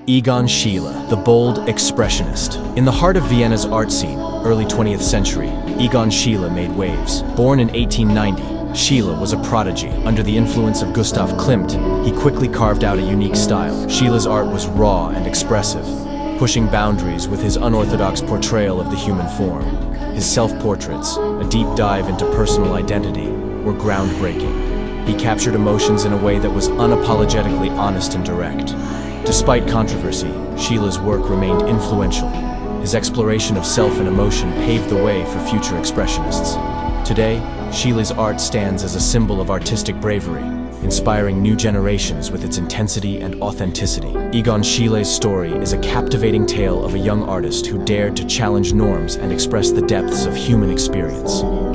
Egon Schiele, the bold expressionist. In the heart of Vienna's art scene, early 20th century, Egon Schiele made waves. Born in 1890, Schiele was a prodigy. Under the influence of Gustav Klimt, he quickly carved out a unique style. Schiele's art was raw and expressive, pushing boundaries with his unorthodox portrayal of the human form. His self-portraits, a deep dive into personal identity, were groundbreaking. He captured emotions in a way that was unapologetically honest and direct. Despite controversy, Schiele's work remained influential. His exploration of self and emotion paved the way for future expressionists. Today, Schiele's art stands as a symbol of artistic bravery, inspiring new generations with its intensity and authenticity. Egon Schiele's story is a captivating tale of a young artist who dared to challenge norms and express the depths of human experience.